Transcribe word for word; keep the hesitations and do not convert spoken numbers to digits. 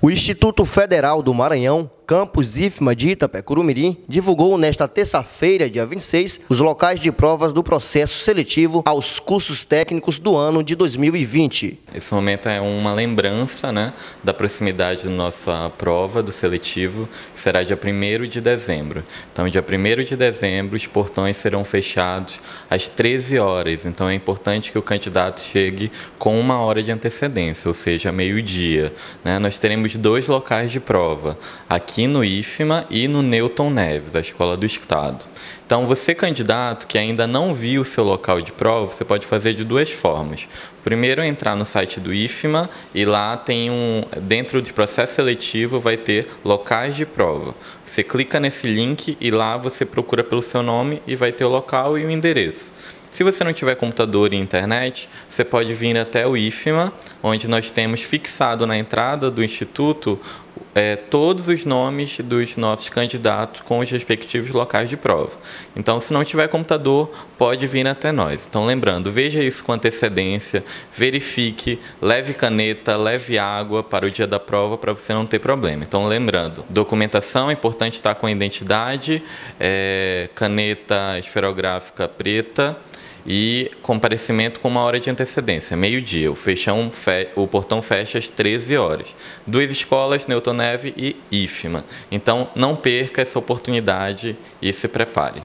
O Instituto Federal do Maranhão, Campus IFMA de Itapecuru-Mirim, divulgou nesta terça-feira, dia vinte e seis, os locais de provas do processo seletivo aos cursos técnicos do ano de dois mil e vinte. Esse momento é uma lembrança, né, da proximidade da nossa prova do seletivo, que será dia primeiro de dezembro. Então, dia primeiro de dezembro, os portões serão fechados às treze horas. Então, é importante que o candidato chegue com uma hora de antecedência, ou seja, meio-dia, né? Nós teremos dois locais de prova, aqui no IFMA e no Newton Neves, a Escola do Estado. Então, você, candidato, que ainda não viu o seu local de prova, você pode fazer de duas formas. Primeiro, é entrar no site do IFMA e lá tem um, dentro de processo seletivo, vai ter locais de prova. Você clica nesse link e lá você procura pelo seu nome e vai ter o local e o endereço. Se você não tiver computador e internet, você pode vir até o IFMA, onde nós temos fixado na entrada do Instituto é, todos os nomes dos nossos candidatos com os respectivos locais de prova. Então, se não tiver computador, pode vir até nós. Então, lembrando, veja isso com antecedência, verifique, leve caneta, leve água para o dia da prova para você não ter problema. Então, lembrando, documentação é importante estar com a identidade, é, caneta esferográfica preta, e comparecimento com uma hora de antecedência, meio-dia. O, fechão, o portão fecha às treze horas. Duas escolas, Newton Neves e IFMA. Então, não perca essa oportunidade e se prepare.